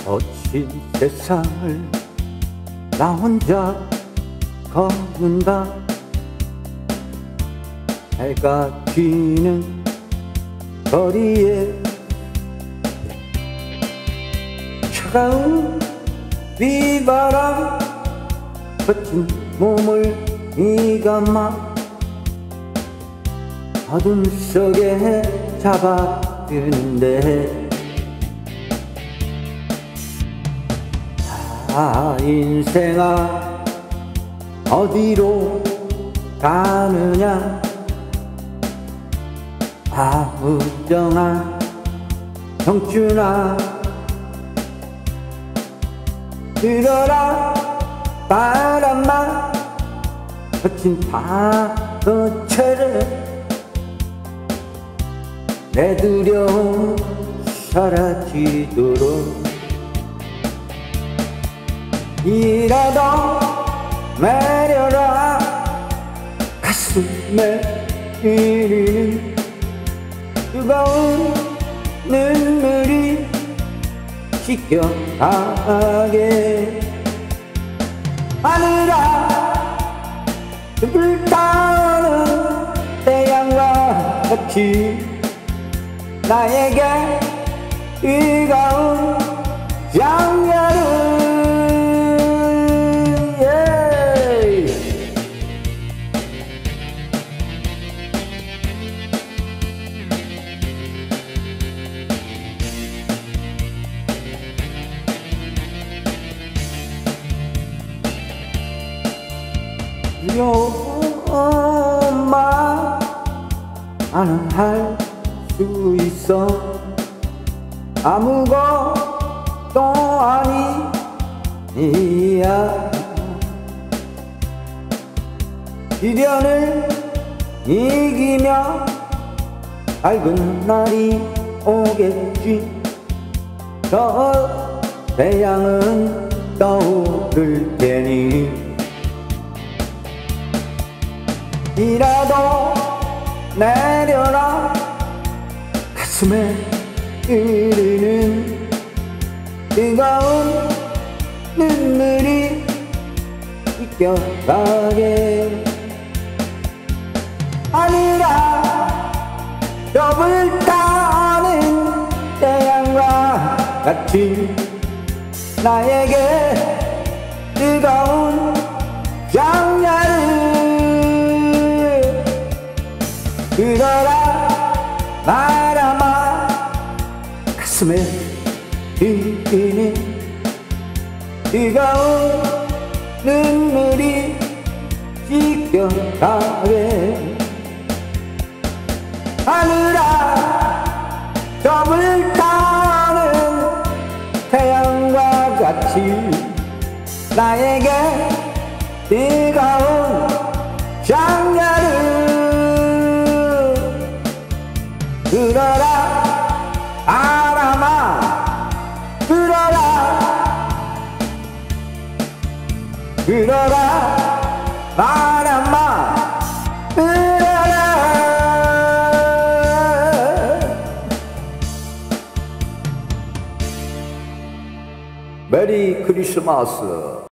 거친 세상을 나 혼자 걷는다. 해가 지는 거리에 차가운 비바람 거친 몸을 이감아 어둠 속에 잡아드는데 인생아 어디로 가느냐. 무정한 청춘아 들어라 바람아 거친 파도처럼 내 두려움 사라지도록 이라도 내려라. 가슴에 흐르는 뜨거운 눈물이 씻겨가게. 하늘아 불타오는 태양과 같이 나에게 뜨거운 장렬은 두려움만 나는 할 수 있어. 아무것도 아니야. 시련을 이기며 밝은 날이 오겠지. 저 태양은 떠오를 테니 이라도 내려라. 가슴에 흐르는 뜨거운 눈물이 씻겨가게. 하늘아 좁을 타는 태양과 같이 나에게 뜨거운 장렬을 들어라 바람아. 가슴에 흐르는 뜨거운 눈물이 씻겨가게. 하늘아 좁을 타는 태양과 같이 나에게 뜨거운 장렬을 들어라 바람아. 들어라 바람아. 메리 크리스마스.